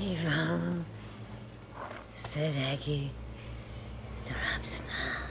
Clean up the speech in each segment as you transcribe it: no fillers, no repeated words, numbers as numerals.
Ivan Seregi Drapsna.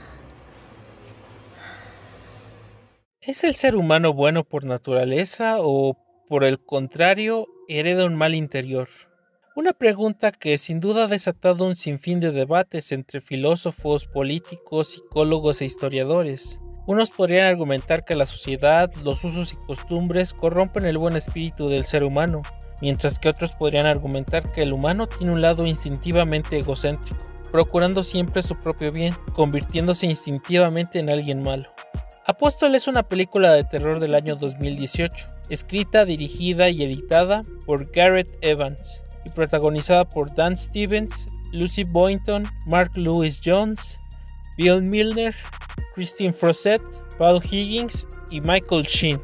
¿Es el ser humano bueno por naturaleza o, por el contrario, hereda un mal interior? Una pregunta que sin duda ha desatado un sinfín de debates entre filósofos, políticos, psicólogos e historiadores. Unos podrían argumentar que la sociedad, los usos y costumbres corrompen el buen espíritu del ser humano, mientras que otros podrían argumentar que el humano tiene un lado instintivamente egocéntrico, procurando siempre su propio bien, convirtiéndose instintivamente en alguien malo. Apóstol es una película de terror del año 2018, escrita, dirigida y editada por Gareth Evans y protagonizada por Dan Stevens, Lucy Boynton, Mark Lewis Jones, Bill Milner, Christine Frosset, Paul Higgins y Michael Sheen.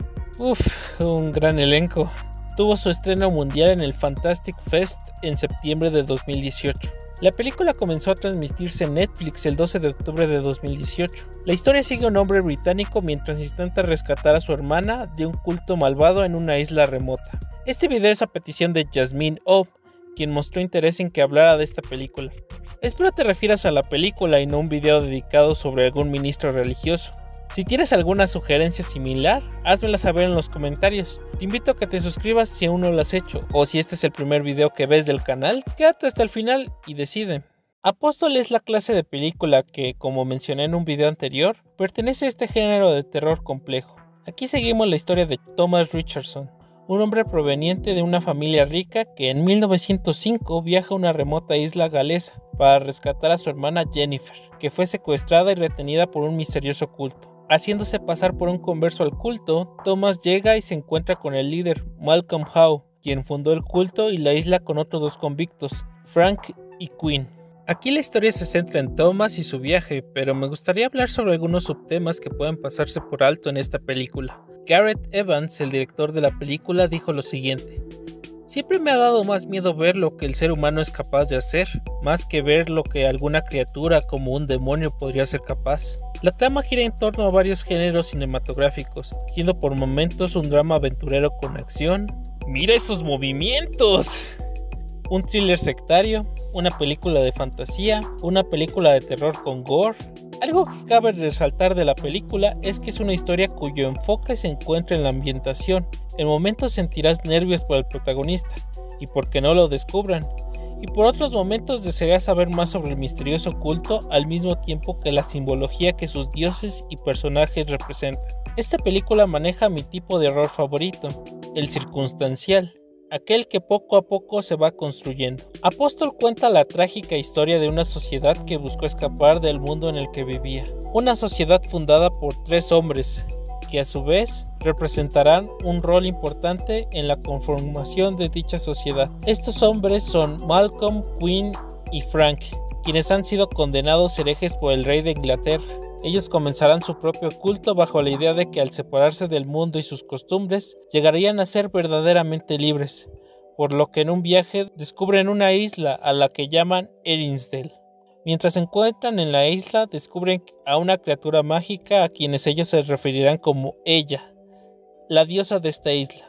Un gran elenco. Tuvo su estreno mundial en el Fantastic Fest en septiembre de 2018. La película comenzó a transmitirse en Netflix el 12 de octubre de 2018. La historia sigue a un hombre británico mientras intenta rescatar a su hermana de un culto malvado en una isla remota. Este video es a petición de Jasmine O, quien mostró interés en que hablara de esta película. Espero te refieras a la película y no un video dedicado sobre algún ministro religioso. Si tienes alguna sugerencia similar, házmela saber en los comentarios. Te invito a que te suscribas si aún no lo has hecho, o si este es el primer video que ves del canal, quédate hasta el final y decide. Apóstol es la clase de película que, como mencioné en un video anterior, pertenece a este género de terror complejo. Aquí seguimos la historia de Thomas Richardson, un hombre proveniente de una familia rica que en 1905 viaja a una remota isla galesa para rescatar a su hermana Jennifer, que fue secuestrada y retenida por un misterioso culto. Haciéndose pasar por un converso al culto, Thomas llega y se encuentra con el líder, Malcolm Howe, quien fundó el culto y la isla con otros dos convictos, Frank y Quinn. Aquí la historia se centra en Thomas y su viaje, pero me gustaría hablar sobre algunos subtemas que pueden pasarse por alto en esta película. Gareth Evans, el director de la película, dijo lo siguiente: siempre me ha dado más miedo ver lo que el ser humano es capaz de hacer, más que ver lo que alguna criatura como un demonio podría ser capaz. La trama gira en torno a varios géneros cinematográficos, siendo por momentos un drama aventurero con acción. ¡Mira esos movimientos! Un thriller sectario, una película de fantasía, una película de terror con gore. Algo que cabe resaltar de la película es que es una historia cuyo enfoque se encuentra en la ambientación. En momentos sentirás nervios por el protagonista y porque no lo descubran, y por otros momentos desearás saber más sobre el misterioso culto al mismo tiempo que la simbología que sus dioses y personajes representan. Esta película maneja mi tipo de horror favorito, el circunstancial, aquel que poco a poco se va construyendo. Apóstol cuenta la trágica historia de una sociedad que buscó escapar del mundo en el que vivía. Una sociedad fundada por tres hombres, que a su vez representarán un rol importante en la conformación de dicha sociedad. Estos hombres son Malcolm, Quinn y Frank, quienes han sido condenados herejes por el rey de Inglaterra. Ellos comenzarán su propio culto bajo la idea de que al separarse del mundo y sus costumbres, llegarían a ser verdaderamente libres, por lo que en un viaje descubren una isla a la que llaman Erinsdale. Mientras se encuentran en la isla, descubren a una criatura mágica a quienes ellos se referirán como ella, la diosa de esta isla,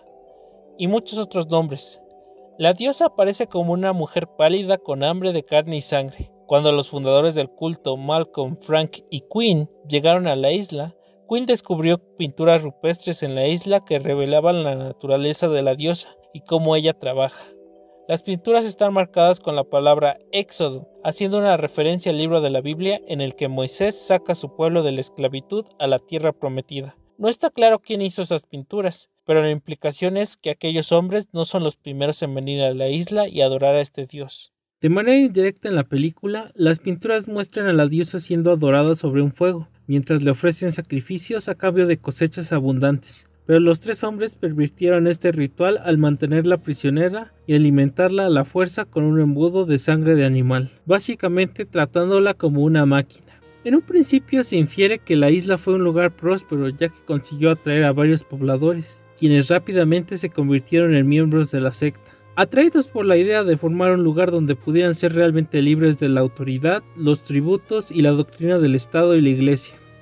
y muchos otros nombres. La diosa aparece como una mujer pálida con hambre de carne y sangre. Cuando los fundadores del culto, Malcolm, Frank y Quinn, llegaron a la isla, Quinn descubrió pinturas rupestres en la isla que revelaban la naturaleza de la diosa y cómo ella trabaja. Las pinturas están marcadas con la palabra Éxodo, haciendo una referencia al libro de la Biblia en el que Moisés saca a su pueblo de la esclavitud a la tierra prometida. No está claro quién hizo esas pinturas, pero la implicación es que aquellos hombres no son los primeros en venir a la isla y adorar a este dios. De manera indirecta en la película, las pinturas muestran a la diosa siendo adorada sobre un fuego, mientras le ofrecen sacrificios a cambio de cosechas abundantes. Pero los tres hombres pervirtieron este ritual al mantenerla prisionera y alimentarla a la fuerza con un embudo de sangre de animal, básicamente tratándola como una máquina. En un principio se infiere que la isla fue un lugar próspero ya que consiguió atraer a varios pobladores, quienes rápidamente se convirtieron en miembros de la secta. Atraídos por la idea de formar un lugar donde pudieran ser realmente libres de la autoridad, los tributos y la doctrina del Estado y la Iglesia.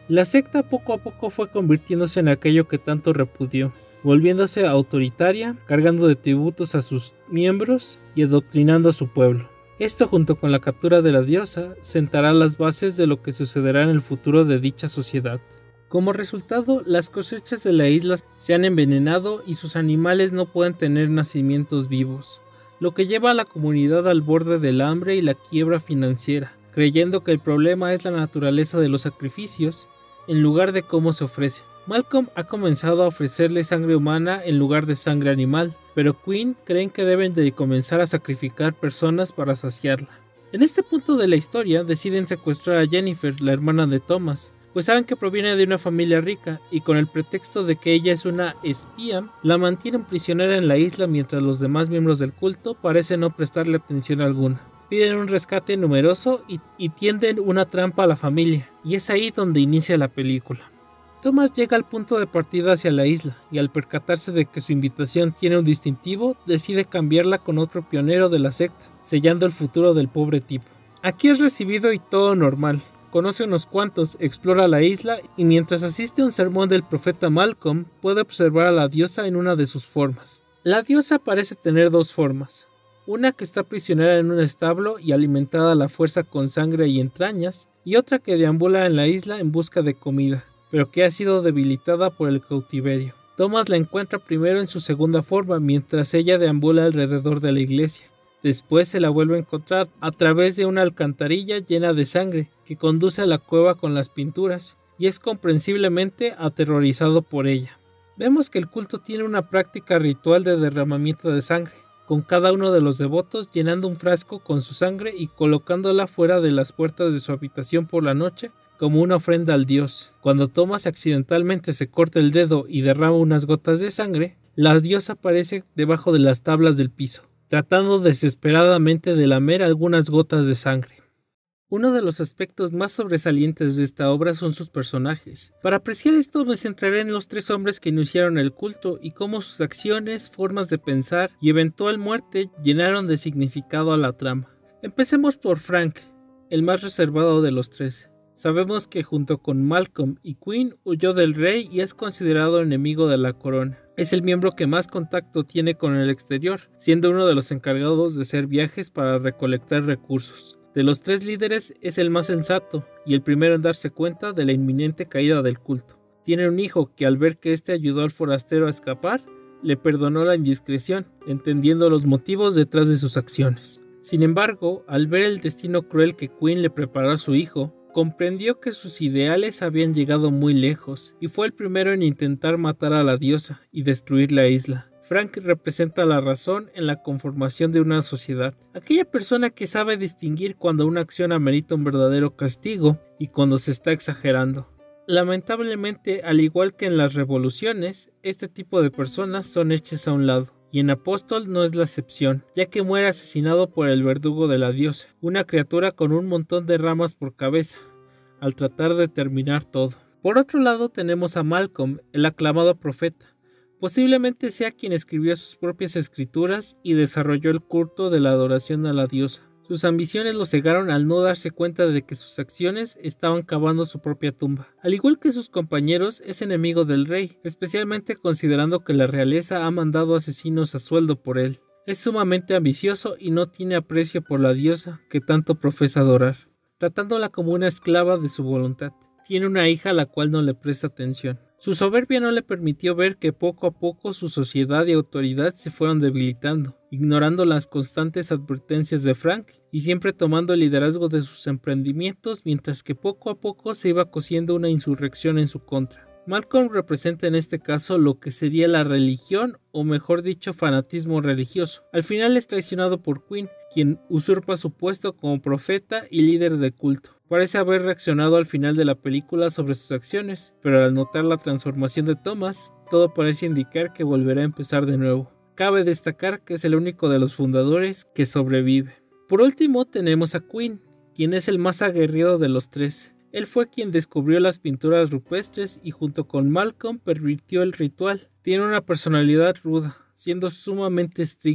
La secta poco a poco fue convirtiéndose en aquello que tanto repudió, volviéndose autoritaria, cargando de tributos a sus miembros y adoctrinando a su pueblo. Esto, junto con la captura de la diosa, sentará las bases de lo que sucederá en el futuro de dicha sociedad. Como resultado, las cosechas de la isla se han envenenado y sus animales no pueden tener nacimientos vivos, lo que lleva a la comunidad al borde del hambre y la quiebra financiera, creyendo que el problema es la naturaleza de los sacrificios en lugar de cómo se ofrecen. Malcolm ha comenzado a ofrecerle sangre humana en lugar de sangre animal, pero Quinn creen que deben de comenzar a sacrificar personas para saciarla. En este punto de la historia deciden secuestrar a Jennifer, la hermana de Thomas, pues saben que proviene de una familia rica y con el pretexto de que ella es una espía, la mantienen prisionera en la isla mientras los demás miembros del culto parecen no prestarle atención alguna. Piden un rescate numeroso y tienden una trampa a la familia, y es ahí donde inicia la película. Thomas llega al punto de partida hacia la isla, y al percatarse de que su invitación tiene un distintivo, decide cambiarla con otro pionero de la secta, sellando el futuro del pobre tipo. Aquí es recibido y todo normal. Conoce unos cuantos, explora la isla y mientras asiste a un sermón del profeta Malcolm, puede observar a la diosa en una de sus formas. La diosa parece tener dos formas. Una que está prisionera en un establo y alimentada a la fuerza con sangre y entrañas, y otra que deambula en la isla en busca de comida, pero que ha sido debilitada por el cautiverio. Thomas la encuentra primero en su segunda forma, mientras ella deambula alrededor de la iglesia. Después se la vuelve a encontrar a través de una alcantarilla llena de sangre, que conduce a la cueva con las pinturas, y es comprensiblemente aterrorizado por ella. Vemos que el culto tiene una práctica ritual de derramamiento de sangre, con cada uno de los devotos llenando un frasco con su sangre y colocándola fuera de las puertas de su habitación por la noche como una ofrenda al dios. Cuando Thomas accidentalmente se corta el dedo y derrama unas gotas de sangre, la diosa aparece debajo de las tablas del piso, tratando desesperadamente de lamer algunas gotas de sangre. Uno de los aspectos más sobresalientes de esta obra son sus personajes. Para apreciar esto me centraré en los tres hombres que iniciaron el culto y cómo sus acciones, formas de pensar y eventual muerte llenaron de significado a la trama. Empecemos por Frank, el más reservado de los tres. Sabemos que junto con Malcolm y Quinn huyó del rey y es considerado enemigo de la corona. Es el miembro que más contacto tiene con el exterior, siendo uno de los encargados de hacer viajes para recolectar recursos. De los tres líderes es el más sensato y el primero en darse cuenta de la inminente caída del culto. Tiene un hijo que al ver que éste ayudó al forastero a escapar, le perdonó la indiscreción, entendiendo los motivos detrás de sus acciones. Sin embargo, al ver el destino cruel que Quinn le preparó a su hijo, comprendió que sus ideales habían llegado muy lejos y fue el primero en intentar matar a la diosa y destruir la isla. Frank representa la razón en la conformación de una sociedad, aquella persona que sabe distinguir cuando una acción amerita un verdadero castigo y cuando se está exagerando. Lamentablemente, al igual que en las revoluciones, este tipo de personas son hechas a un lado. Y en Apóstol no es la excepción, ya que muere asesinado por el verdugo de la diosa, una criatura con un montón de ramas por cabeza, al tratar de terminar todo. Por otro lado tenemos a Malcolm, el aclamado profeta. Posiblemente sea quien escribió sus propias escrituras y desarrolló el culto de la adoración a la diosa. Sus ambiciones lo cegaron al no darse cuenta de que sus acciones estaban cavando su propia tumba. Al igual que sus compañeros, es enemigo del rey, especialmente considerando que la realeza ha mandado asesinos a sueldo por él. Es sumamente ambicioso y no tiene aprecio por la diosa que tanto profesa adorar, tratándola como una esclava de su voluntad. Tiene una hija a la cual no le presta atención. Su soberbia no le permitió ver que poco a poco su sociedad y autoridad se fueron debilitando, ignorando las constantes advertencias de Frank y siempre tomando el liderazgo de sus emprendimientos, mientras que poco a poco se iba cociendo una insurrección en su contra. Malcolm representa en este caso lo que sería la religión, o mejor dicho, fanatismo religioso. Al final es traicionado por Quinn, quien usurpa su puesto como profeta y líder de culto. Parece haber reaccionado al final de la película sobre sus acciones, pero al notar la transformación de Thomas, todo parece indicar que volverá a empezar de nuevo. Cabe destacar que es el único de los fundadores que sobrevive. Por último tenemos a Quinn, quien es el más aguerrido de los tres. Él fue quien descubrió las pinturas rupestres y junto con Malcolm pervirtió el ritual. Tiene una personalidad ruda, siendo sumamente estricto,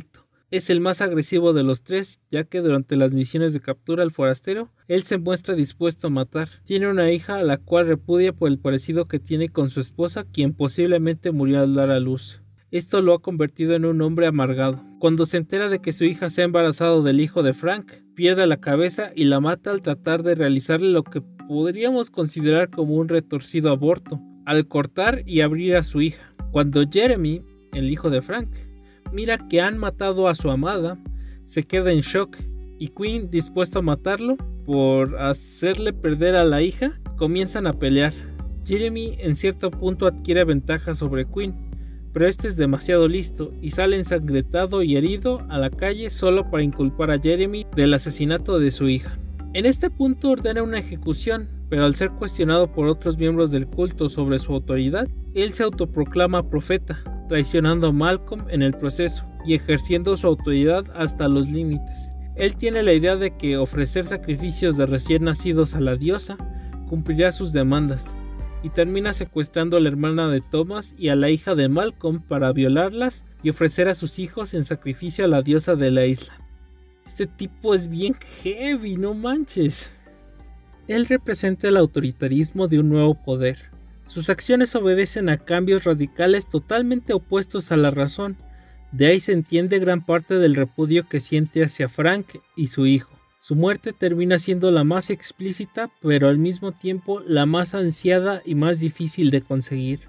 es el más agresivo de los tres, ya que durante las misiones de captura al forastero, él se muestra dispuesto a matar. Tiene una hija a la cual repudia por el parecido que tiene con su esposa, quien posiblemente murió al dar a luz. Esto lo ha convertido en un hombre amargado. Cuando se entera de que su hija se ha embarazado del hijo de Frank, pierde la cabeza y la mata al tratar de realizarle lo que podríamos considerar como un retorcido aborto, al cortar y abrir a su hija. Cuando Jeremy, el hijo de Frank, mira que han matado a su amada, se queda en shock y Quinn, dispuesto a matarlo por hacerle perder a la hija, comienzan a pelear. Jeremy en cierto punto adquiere ventaja sobre Quinn, pero este es demasiado listo y sale ensangrentado y herido a la calle solo para inculpar a Jeremy del asesinato de su hija. En este punto ordena una ejecución, pero al ser cuestionado por otros miembros del culto sobre su autoridad, él se autoproclama profeta, traicionando a Malcolm en el proceso y ejerciendo su autoridad hasta los límites. Él tiene la idea de que ofrecer sacrificios de recién nacidos a la diosa cumplirá sus demandas, y termina secuestrando a la hermana de Thomas y a la hija de Malcolm para violarlas y ofrecer a sus hijos en sacrificio a la diosa de la isla. Este tipo es bien heavy, no manches. Él representa el autoritarismo de un nuevo poder. Sus acciones obedecen a cambios radicales totalmente opuestos a la razón. De ahí se entiende gran parte del repudio que siente hacia Frank y su hijo. Su muerte termina siendo la más explícita, pero al mismo tiempo la más ansiada y más difícil de conseguir.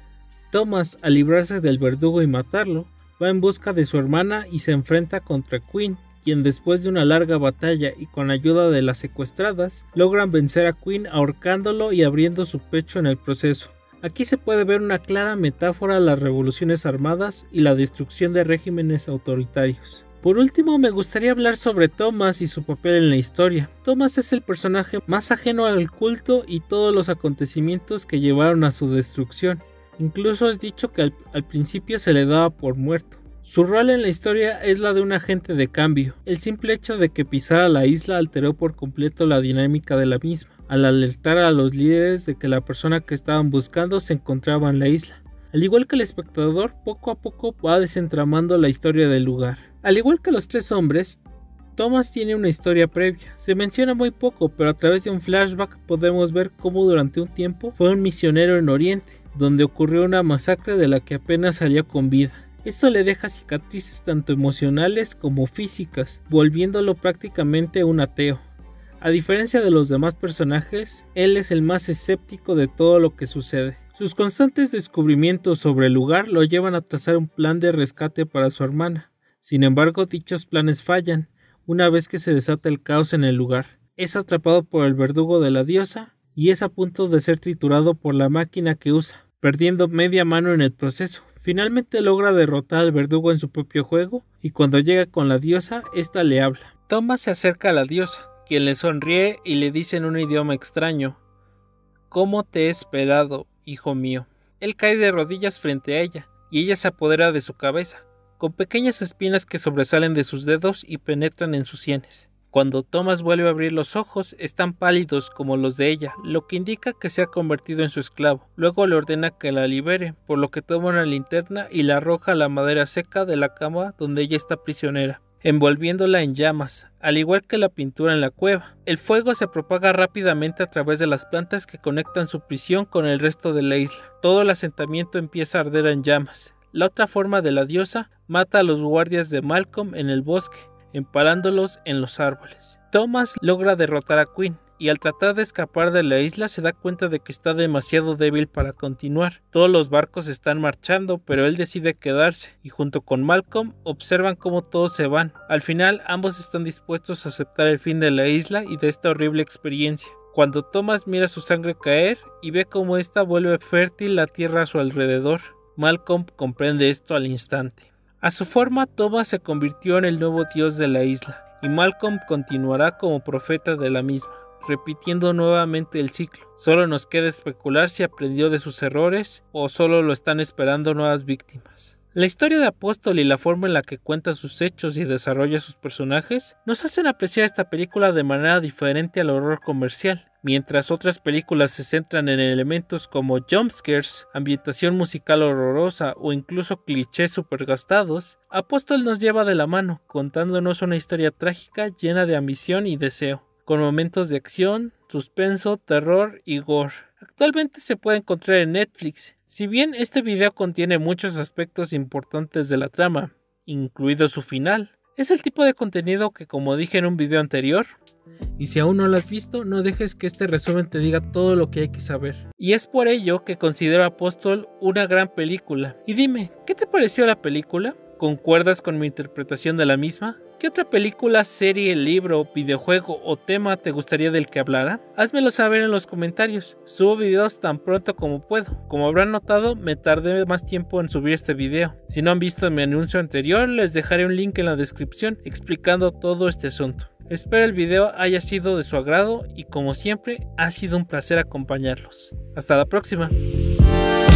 Thomas, al librarse del verdugo y matarlo, va en busca de su hermana y se enfrenta contra Quinn, quien después de una larga batalla y con ayuda de las secuestradas, logran vencer a Quinn ahorcándolo y abriendo su pecho en el proceso. Aquí se puede ver una clara metáfora a las revoluciones armadas y la destrucción de regímenes autoritarios. Por último, me gustaría hablar sobre Thomas y su papel en la historia. Thomas es el personaje más ajeno al culto y todos los acontecimientos que llevaron a su destrucción. Incluso es dicho que al principio se le daba por muerto. Su rol en la historia es la de un agente de cambio. El simple hecho de que pisara la isla alteró por completo la dinámica de la misma, al alertar a los líderes de que la persona que estaban buscando se encontraba en la isla. Al igual que el espectador, poco a poco va desentramando la historia del lugar. Al igual que los tres hombres, Thomas tiene una historia previa. Se menciona muy poco, pero a través de un flashback podemos ver cómo durante un tiempo fue un misionero en Oriente, donde ocurrió una masacre de la que apenas salió con vida. Esto le deja cicatrices tanto emocionales como físicas, volviéndolo prácticamente un ateo. A diferencia de los demás personajes, él es el más escéptico de todo lo que sucede. Sus constantes descubrimientos sobre el lugar lo llevan a trazar un plan de rescate para su hermana. Sin embargo, dichos planes fallan una vez que se desata el caos en el lugar. Es atrapado por el verdugo de la diosa y es a punto de ser triturado por la máquina que usa, perdiendo media mano en el proceso. Finalmente logra derrotar al verdugo en su propio juego y cuando llega con la diosa, ésta le habla. Thomas se acerca a la diosa, quien le sonríe y le dice en un idioma extraño: «¿Cómo te he esperado, hijo mío?». Él cae de rodillas frente a ella y ella se apodera de su cabeza, con pequeñas espinas que sobresalen de sus dedos y penetran en sus sienes. Cuando Thomas vuelve a abrir los ojos, están pálidos como los de ella, lo que indica que se ha convertido en su esclavo. Luego le ordena que la libere, por lo que toma una linterna y la arroja a la madera seca de la cama donde ella está prisionera, envolviéndola en llamas, al igual que la pintura en la cueva. El fuego se propaga rápidamente a través de las plantas que conectan su prisión con el resto de la isla. Todo el asentamiento empieza a arder en llamas. La otra forma de la diosa mata a los guardias de Malcolm en el bosque, empalándolos en los árboles. Thomas logra derrotar a Quinn y al tratar de escapar de la isla se da cuenta de que está demasiado débil para continuar. Todos los barcos están marchando, pero él decide quedarse y junto con Malcolm observan cómo todos se van. Al final ambos están dispuestos a aceptar el fin de la isla y de esta horrible experiencia. Cuando Thomas mira su sangre caer y ve cómo ésta vuelve fértil la tierra a su alrededor, Malcolm comprende esto al instante. A su forma, Thomas se convirtió en el nuevo dios de la isla, y Malcolm continuará como profeta de la misma, repitiendo nuevamente el ciclo. Solo nos queda especular si aprendió de sus errores, o solo lo están esperando nuevas víctimas. La historia de Apóstol y la forma en la que cuenta sus hechos y desarrolla sus personajes nos hacen apreciar esta película de manera diferente al horror comercial. Mientras otras películas se centran en elementos como jumpscares, ambientación musical horrorosa o incluso clichés supergastados, Apostle nos lleva de la mano, contándonos una historia trágica llena de ambición y deseo, con momentos de acción, suspenso, terror y gore. Actualmente se puede encontrar en Netflix. Si bien este video contiene muchos aspectos importantes de la trama, incluido su final, es el tipo de contenido que, como dije en un video anterior, y si aún no lo has visto, no dejes que este resumen te diga todo lo que hay que saber. Y es por ello que considero Apostle una gran película. Y dime, ¿qué te pareció la película? ¿Concuerdas con mi interpretación de la misma? ¿Qué otra película, serie, libro, videojuego o tema te gustaría del que hablara? Házmelo saber en los comentarios. Subo videos tan pronto como puedo. Como habrán notado, me tardé más tiempo en subir este video. Si no han visto mi anuncio anterior, les dejaré un link en la descripción explicando todo este asunto. Espero el video haya sido de su agrado y como siempre, ha sido un placer acompañarlos. Hasta la próxima.